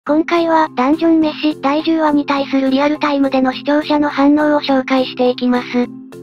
今回は、ダンジョン飯第10話に対するリアルタイムでの視聴者の反応を紹介していきます。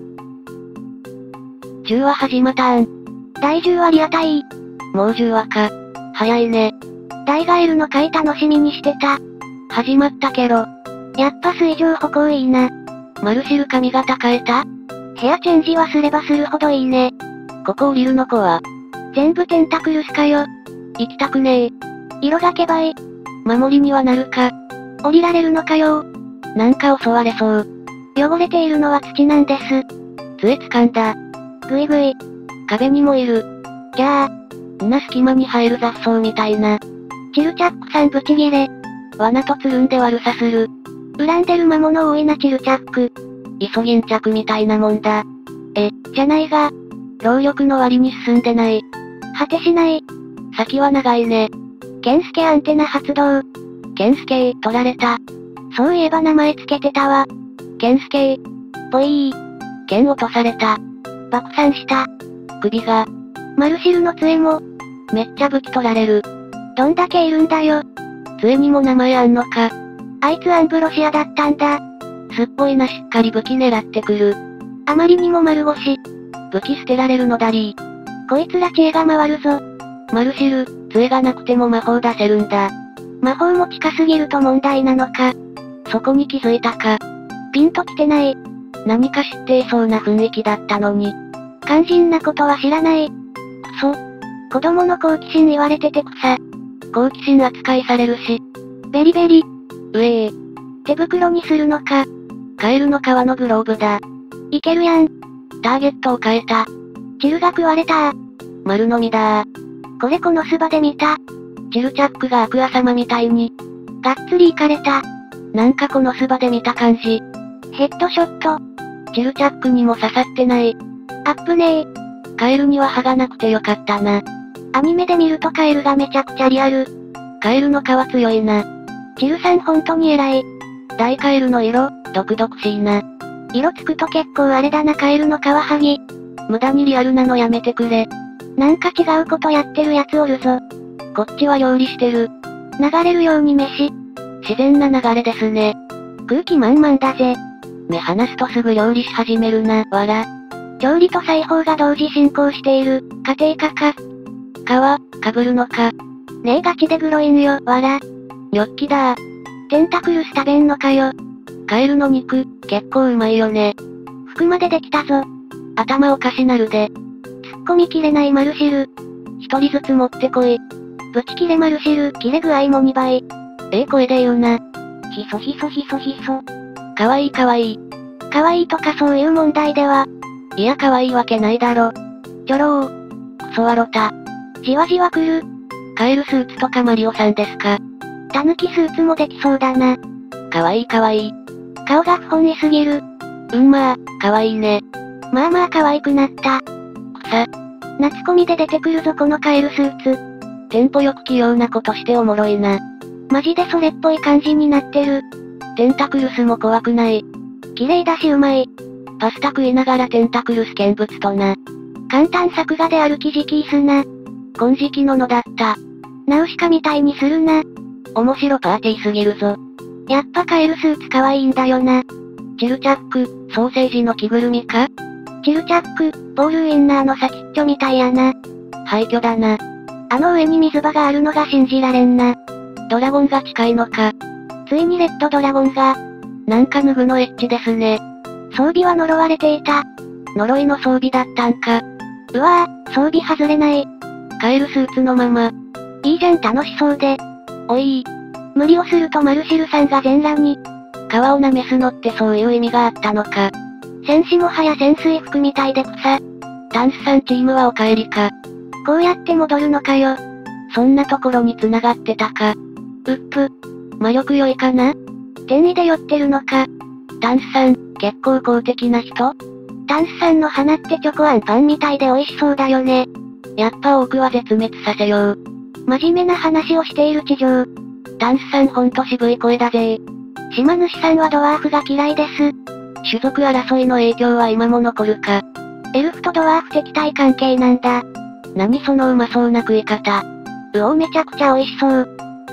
10話始またん。 第10話リアタイ。 もう10話か。早いね。 ダイガエルの回楽しみにしてた。 始まったけど。 やっぱ水上歩行いいな。 マルシル髪型変えた？ ヘアチェンジはすればするほどいいね。 ここ降りるの子は。 全部テンタクルスかよ。 行きたくねえ。 色がけばい。 守りにはなるか。 降りられるのかよ。 なんか襲われそう。 汚れているのは土なんです。 杖掴んだ。 ぐいぐい。 壁にもいる。 ギャー。 んな隙間に入る雑草みたいな。 チルチャックさんブチギレ。 罠とつるんで悪さする。 恨んでる魔物多いなチルチャック。 イソギンチャクみたいなもんだ。 じゃないが。 労力の割に進んでない。 果てしない。 先は長いね。 ケンスケアンテナ発動。 ケンスケ取られた。 そういえば名前つけてたわ。 ケンスケぽいー。 剣落とされた。 爆散した。 首が。 マルシルの杖も。 めっちゃ武器取られる。 どんだけいるんだよ。 杖にも名前あんのか。 あいつアンブロシアだったんだ。 すっぽいなしっかり武器狙ってくる。 あまりにも丸腰。 武器捨てられるのだりー。 こいつら知恵が回るぞ。 マルシル、杖がなくても魔法出せるんだ。 魔法も近すぎると問題なのか。 そこに気づいたか。 ピンときてない。 何か知っていそうな雰囲気だったのに。 肝心なことは知らない。 くそ。 子供の好奇心言われてて草。 好奇心扱いされるし。 ベリベリ。 手袋にするのか。 カエルの皮のグローブだ。 いけるやん。 ターゲットを変えた。 チルが食われたー。 丸飲みだー。 これこのスバで見た。 チルチャックがアクア様みたいに。 がっつりいかれた。 なんかこのスバで見た感じ。 ヘッドショット。 チルチャックにも刺さってない。 アップねー。 カエルには歯がなくてよかったな。 アニメで見るとカエルがめちゃくちゃリアル。 カエルの皮強いな。 チルさんほんとに偉い。 大カエルの色、毒々しいな。 色つくと結構あれだなカエルの皮剥ぎ。 無駄にリアルなのやめてくれ。 なんか違うことやってるやつおるぞ。 こっちは料理してる。 流れるように飯。 自然な流れですね。 空気満々だぜ。 目離すとすぐ料理し始めるな、わら。 調理と裁縫が同時進行している、家庭科か。 かぶるのか。 ねえガチでグロいんよ、わら。 ニョッキだー。 テンタクルス食べんのかよ。 カエルの肉、結構うまいよね。 服までできたぞ。 頭おかしなるで。 突っ込みきれないマルシル。 一人ずつ持ってこい。 ブチキレマルシル、キレ具合も2倍。 声で言うな。 ひそひそひそひそ。 かわいいかわいい。 かわいいとかそういう問題では。 いやかわいいわけないだろ。 ちょろー。 クソワロタ。 じわじわ来る。 カエルスーツとかマリオさんですか。 タヌキスーツもできそうだな。 かわいいかわいい。 顔が不本意すぎる。 まあ、かわいいね。 まあまあ可愛くなった。 草。 夏コミで出てくるぞこのカエルスーツ。 テンポよく器用なことしておもろいな。 マジでそれっぽい感じになってる。 テンタクルスも怖くない。 綺麗だしうまい。 パスタ食いながらテンタクルス見物とな。 簡単作画であるキジキースな。 金色ののだった。 ナウシカみたいにするな。 面白パーティーすぎるぞ。 やっぱカエルスーツ可愛いんだよな。 チルチャック、ソーセージの着ぐるみか？ チルチャック、ボールウインナーの先っちょみたいやな。 廃墟だな。 あの上に水場があるのが信じられんな。 ドラゴンが近いのか。 ついにレッドドラゴンが。 なんか脱ぐのエッチですね。 装備は呪われていた。 呪いの装備だったんか。 うわぁ、装備外れない。 カエルスーツのまま。 いいじゃん楽しそうで。 おい無理をするとマルシルさんが全裸に。 皮を舐めすのってそういう意味があったのか。 戦士もはや潜水服みたいで草。 タンスさんチームはお帰りか。 こうやって戻るのかよ。 そんなところに繋がってたか。 うっぷ。 魔力良いかな？ 天意で寄ってるのか。 タンスさん、結構公的な人？ タンスさんの花ってチョコアンパンみたいで美味しそうだよね。 やっぱ多くは絶滅させよう。 真面目な話をしている地上。 タンスさんほんと渋い声だぜ。 島主さんはドワーフが嫌いです。 種族争いの影響は今も残るか。 エルフとドワーフ敵対関係なんだ。 何そのうまそうな食い方。 めちゃくちゃ美味しそう。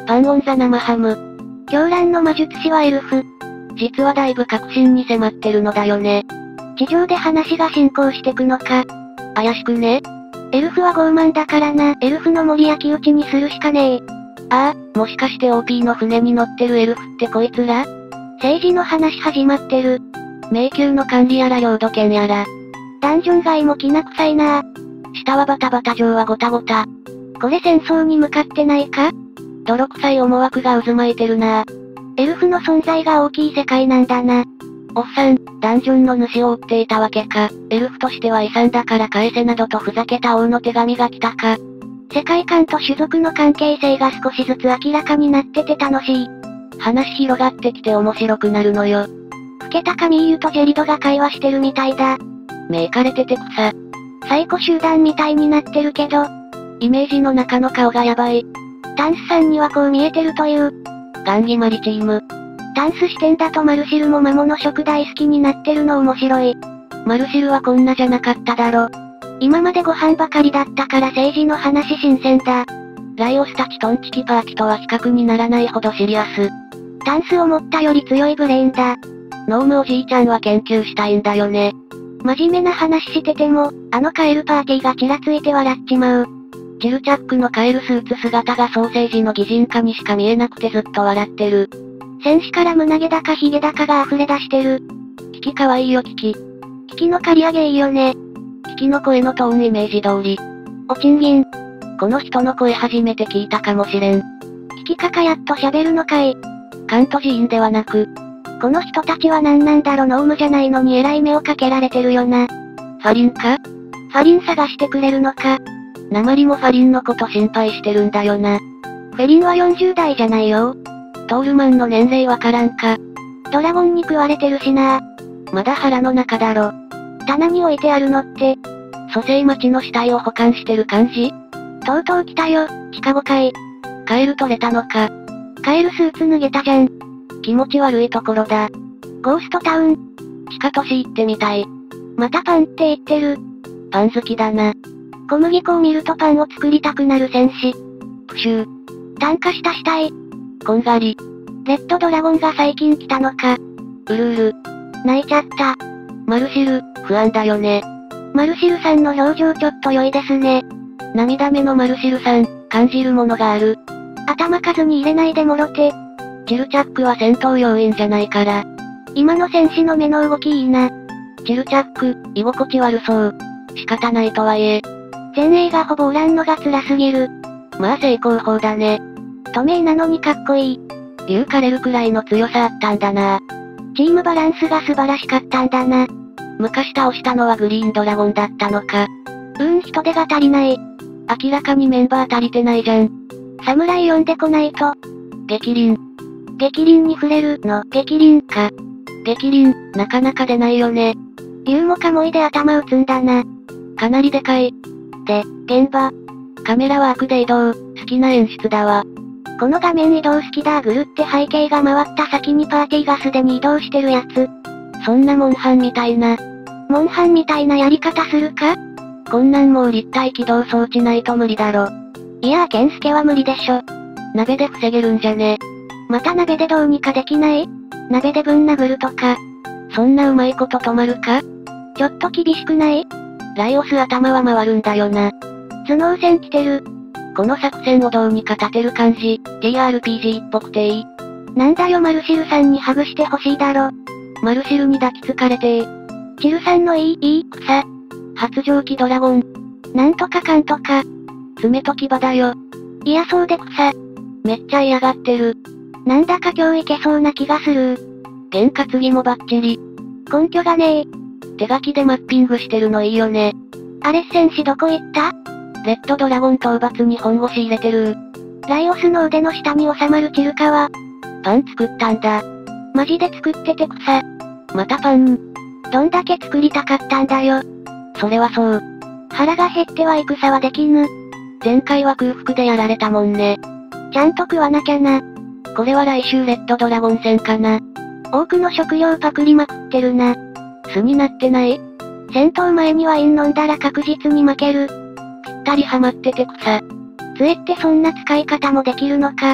パンオンザ生ハム。 狂乱の魔術師はエルフ。 実はだいぶ確信に迫ってるのだよね。 地上で話が進行してくのか。 怪しくね？ エルフは傲慢だからな。エルフの森焼き討ちにするしかねえ。 ああ、もしかして OP の船に乗ってるエルフってこいつら？ 政治の話始まってる。 迷宮の管理やら領土権やら。 ダンジョン街もきな臭いな。 下はバタバタ上はゴタゴタ。 これ戦争に向かってないか？ 泥臭い思惑が渦巻いてるな。 エルフの存在が大きい世界なんだな。 おっさん、ダンジョンの主を追っていたわけか。エルフとしては遺産だから返せなどとふざけた王の手紙が来たか。 世界観と種族の関係性が少しずつ明らかになってて楽しい。 話広がってきて面白くなるのよ。 老けたカミーユとジェリドが会話してるみたいだ。 目いかれてて草。 サイコ集団みたいになってるけど、 イメージの中の顔がやばい。 タンスさんにはこう見えてるという。 ガンギマリチーム。 タンス視点だとマルシルも魔物食大好きになってるの面白い。 マルシルはこんなじゃなかっただろ。 今までご飯ばかりだったから政治の話新鮮だ。 ライオスたちトンチキパーキとは比較にならないほどシリアス。 タンス思ったより強いブレーンだ。 ノームおじいちゃんは研究したいんだよね。 真面目な話してても、あのカエルパーティーがちらついて笑っちまう。 チルチャックのカエルスーツ姿がソーセージの擬人化にしか見えなくてずっと笑ってる。 戦士から胸毛だかヒゲだかが溢れ出してる。 キキかわいいよキキ。 キキの刈り上げいいよね。 キキの声のトーンイメージ通り。 おちんぎん。 この人の声初めて聞いたかもしれん。 キキカカやっと喋るのかい。 カント寺院ではなく。 この人たちは何なんだろノームじゃないのに偉い目をかけられてるよな。 ファリンか？ ファリン探してくれるのか。 鉛もファリンのこと心配してるんだよな。 フェリンは40代じゃないよ。 トールマンの年齢わからんか。 ドラゴンに食われてるしな。 まだ腹の中だろ。 棚に置いてあるのって。 蘇生待ちの死体を保管してる感じ？ とうとう来たよ、シカゴ会。 カエル取れたのか。 カエルスーツ脱げたじゃん。 気持ち悪いところだ。 ゴーストタウン。 地下都市行ってみたい。 またパンって言ってる。 パン好きだな。 小麦粉を見るとパンを作りたくなる戦士。 プシュー。 炭化した死体。 こんがり。 レッドドラゴンが最近来たのか。 うるうる。 泣いちゃった。 マルシル、不安だよね。 マルシルさんの表情ちょっと良いですね。 涙目のマルシルさん、感じるものがある。 頭数に入れないでもろて。 チルチャックは戦闘要員じゃないから。 今の戦士の目の動きいいな。 チルチャック、居心地悪そう。仕方ないとはいえ。 前衛がほぼおらんのが辛すぎる。 まあ成功法だね。 透明なのにかっこいい。 竜枯れるくらいの強さあったんだな。 チームバランスが素晴らしかったんだな。 昔倒したのはグリーンドラゴンだったのか。 人手が足りない。 明らかにメンバー足りてないじゃん。 侍呼んでこないと。 激鱗。 激鱗に触れるの、激鱗か。 激鱗、なかなか出ないよね。 竜もカモイで頭打つんだな。 かなりでかい。 で、現場。 カメラワークで移動、好きな演出だわ。 この画面移動好きだぐるって背景が回った先にパーティーがすでに移動してるやつ。 そんなモンハンみたいな。 モンハンみたいなやり方するか？ こんなんもう立体起動装置ないと無理だろ。 いやーケンスケは無理でしょ。 鍋で防げるんじゃね。 また鍋でどうにかできない？鍋でぶん殴るとか。 そんなうまいこと止まるか？ ちょっと厳しくない？ ライオス頭は回るんだよな。 頭脳戦来てる。 この作戦をどうにか立てる感じ、TRPG っぽくていい。 なんだよマルシルさんにハグしてほしいだろ。 マルシルに抱きつかれてチルさんのいい草。 発情期ドラゴン。 なんとかかんとか。 爪と牙だよ。 嫌そうで草。 めっちゃ嫌がってる。 なんだか今日いけそうな気がする。 験担ぎもバッチリ。 根拠がねえ。 手書きでマッピングしてるのいいよね。 あれ戦士どこ行った？ レッドドラゴン討伐に本腰入れてる。 ライオスの腕の下に収まるチルカは。 パン作ったんだ。 マジで作ってて草。 またパン。 どんだけ作りたかったんだよ。 それはそう。 腹が減っては戦はできぬ。 前回は空腹でやられたもんね。 ちゃんと食わなきゃな。 これは来週レッドドラゴン戦かな。 多くの食料パクりまくってるな。 巣になってない？ 戦闘前にワイン飲んだら確実に負ける。 ぴったりハマってて草。 杖ってそんな使い方もできるのか。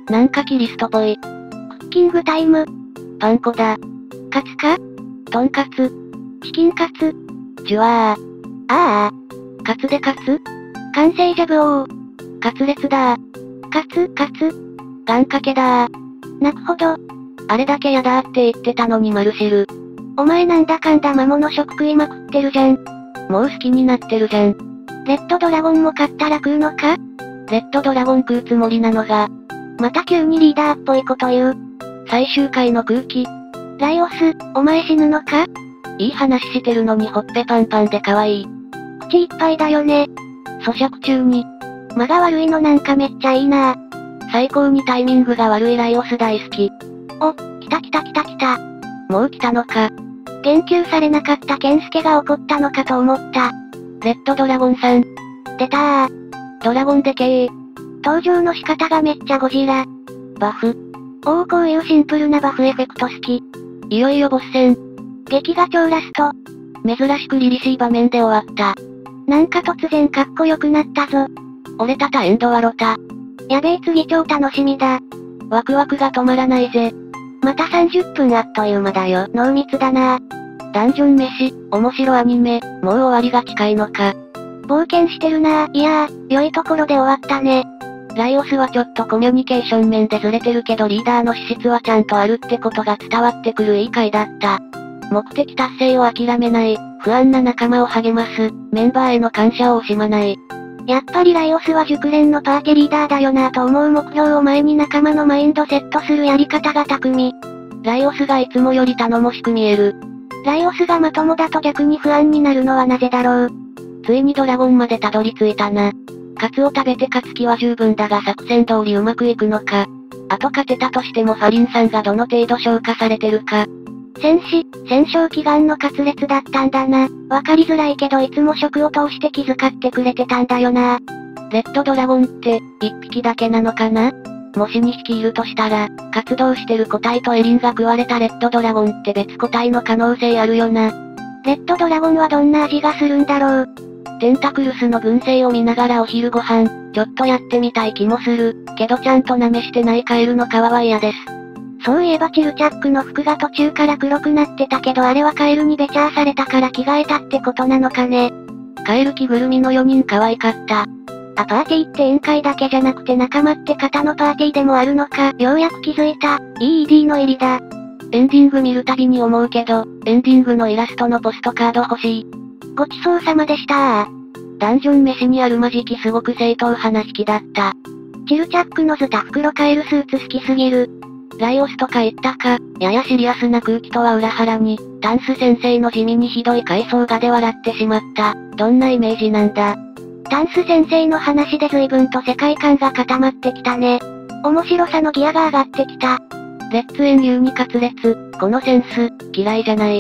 なんかキリストっぽい。 クッキングタイム。 パン粉だ。 カツか？ トンカツ。 チキンカツ。 ジュワー。 ああ。 カツでカツ？ 完成ジャブオー。 カツレツだー。 カツ。 願掛けだー。 泣くほど。 あれだけやだーって言ってたのにマルシル。 お前なんだかんだ魔物食食いまくってるじゃん。 もう好きになってるじゃん。 レッドドラゴンも買ったら食うのか？ レッドドラゴン食うつもりなのが。 また急にリーダーっぽいこと言う。 最終回の空気。 ライオス、お前死ぬのか？ いい話してるのにほっぺパンパンで可愛い。 口いっぱいだよね。 咀嚼中に。 間が悪いのなんかめっちゃいいな。 最高にタイミングが悪いライオス大好き。 お、来た。 もう来たのか。 言及されなかったケンスケが怒ったのかと思った。 レッドドラゴンさん。 出たー。 ドラゴンでけー。 登場の仕方がめっちゃゴジラ。 バフ。 おーこういうシンプルなバフエフェクト好き。 いよいよボス戦。 劇画超ラスト。 珍しく凛々しい場面で終わった。 なんか突然かっこよくなったぞ。 俺たたエンドワロタ。 やべえ次超楽しみだ。 ワクワクが止まらないぜ。 また30分あっという間だよ。濃密だな。 ダンジョン飯、面白アニメ、もう終わりが近いのか。 冒険してるな。いやー、良いところで終わったね。 ライオスはちょっとコミュニケーション面でずれてるけどリーダーの資質はちゃんとあるってことが伝わってくるいい回だった。目的達成を諦めない、不安な仲間を励ます、メンバーへの感謝を惜しまない。 やっぱりライオスは熟練のパーティーリーダーだよなと思う。目標を前に仲間のマインドセットするやり方が巧み。 ライオスがいつもより頼もしく見える。 ライオスがまともだと逆に不安になるのはなぜだろう。 ついにドラゴンまでたどり着いたな。カツを食べて勝つ気は十分だが作戦通りうまくいくのか。あと勝てたとしてもファリンさんがどの程度消化されてるか。 戦勝祈願のカツレツだったんだな。わかりづらいけどいつも食を通して気遣ってくれてたんだよな。 レッドドラゴンって、一匹だけなのかな？もし2匹いるとしたら、活動してる個体とエリンが食われたレッドドラゴンって別個体の可能性あるよな。 レッドドラゴンはどんな味がするんだろう。 テンタクルスの群生を見ながらお昼ご飯、ちょっとやってみたい気もする。けどちゃんと舐めしてないカエルの皮は嫌です。 そういえばチルチャックの服が途中から黒くなってたけどあれはカエルにべちゃーされたから着替えたってことなのかね。 カエル着ぐるみの4人可愛かった。 パーティーって宴会だけじゃなくて仲間って方のパーティーでもあるのか、ようやく気づいた。EED の入りだ。 エンディング見るたびに思うけど、エンディングのイラストのポストカード欲しい。 ごちそうさまでしたダンジョン飯にあるマジキすごく正当派な引きだった。 チルチャックのズタ袋カエルスーツ好きすぎる。 ライオスとか言ったか、ややシリアスな空気とは裏腹に、タンス先生の地味にひどい回想画で笑ってしまった。どんなイメージなんだ？ タンス先生の話で随分と世界観が固まってきたね。面白さのギアが上がってきた。 レッツエンユーにカツレツ、このセンス、嫌いじゃない。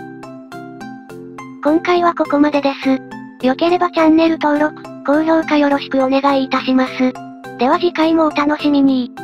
今回はここまでです。良ければチャンネル登録、高評価よろしくお願いいたします。では次回もお楽しみに。